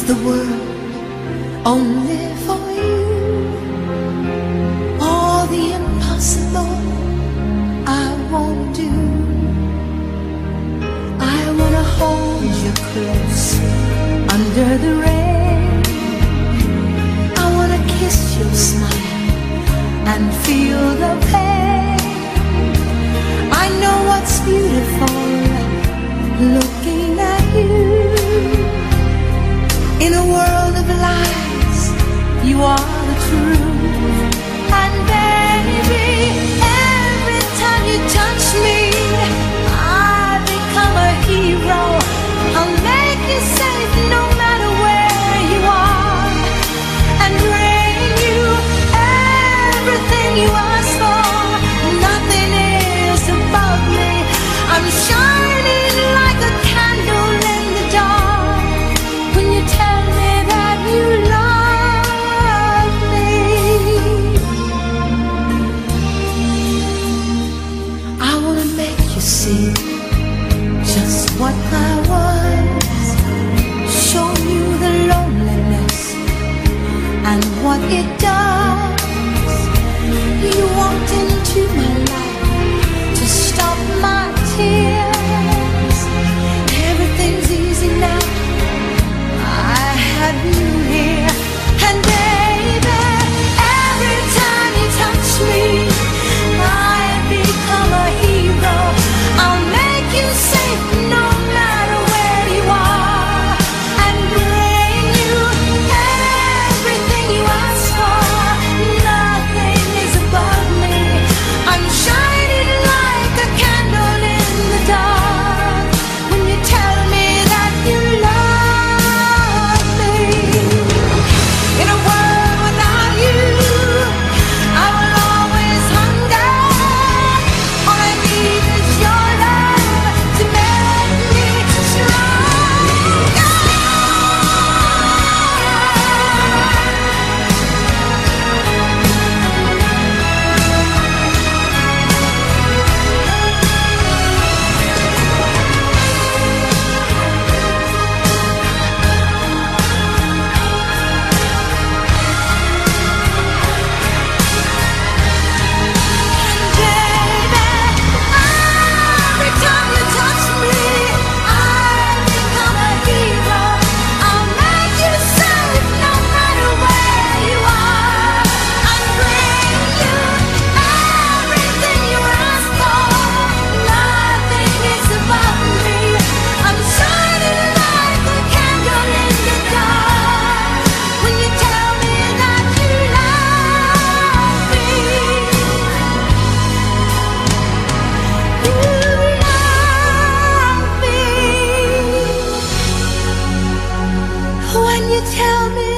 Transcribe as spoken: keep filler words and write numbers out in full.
the world only for you. All the impossible I won't do. I wanna hold you close under the rain. I wanna kiss your smile and feel the pain. I know what's beautiful looking at you. In a world of lies, you are the truth. And baby, every time you touch me, I become a hero. I'll make you safe no matter where you are, and bring you everything you ask for. Nothing is above me. I'm shining like a candle in the dark when you tell me that you love me. I wanna make you see just what I was, show you the loneliness and what it does. You walked into my life to stop my tears. Everything's easy now, I had you here. And baby, every time you touch me, I become a hero. I'll make you safe no matter where you are, and bring you everything you ask for. Nothing is above me. I'm shining like a candle in the dark when you tell me that you love me. In a world without you, I will always hunger. All I need is your love to make me stronger. Baby, every time you touch me, I become a hero. I'll make you safe no matter where you are, and bring you everything you ask for. Nothing is above me. I'm shining like a candle in the dark when you tell me that you love me. You love me when you tell me